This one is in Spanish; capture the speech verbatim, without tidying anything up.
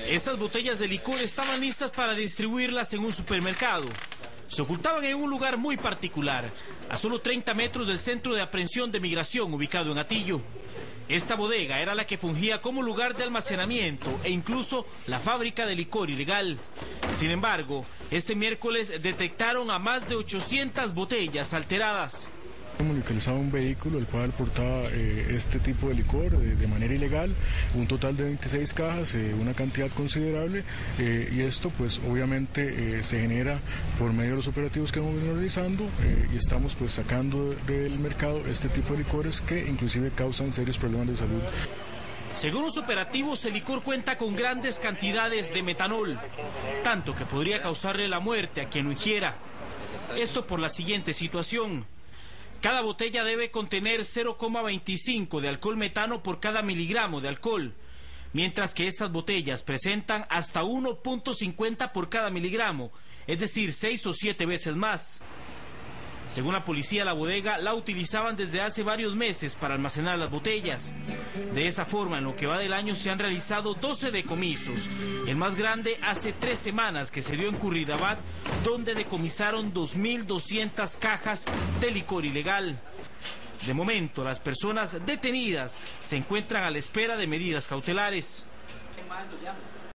Estas botellas de licor estaban listas para distribuirlas en un supermercado. Se ocultaban en un lugar muy particular, a solo treinta metros del centro de aprehensión de migración ubicado en Atillo. Esta bodega era la que fungía como lugar de almacenamiento e incluso la fábrica de licor ilegal. Sin embargo, este miércoles detectaron a más de ochocientas botellas alteradas. Hemos localizado un vehículo el cual portaba eh, este tipo de licor eh, de manera ilegal, un total de veintiséis cajas, eh, una cantidad considerable, eh, y esto pues obviamente eh, se genera por medio de los operativos que hemos venido realizando eh, y estamos pues sacando del mercado este tipo de licores que inclusive causan serios problemas de salud. Según los operativos, el licor cuenta con grandes cantidades de metanol, tanto que podría causarle la muerte a quien lo ingiera. Esto por la siguiente situación. Cada botella debe contener cero coma veinticinco de alcohol metano por cada miligramo de alcohol, mientras que estas botellas presentan hasta uno punto cincuenta por cada miligramo, es decir, seis o siete veces más. Según la policía, la bodega la utilizaban desde hace varios meses para almacenar las botellas. De esa forma, en lo que va del año se han realizado doce decomisos. El más grande hace tres semanas que se dio en Curridabat, donde decomisaron dos mil doscientas cajas de licor ilegal. De momento, las personas detenidas se encuentran a la espera de medidas cautelares.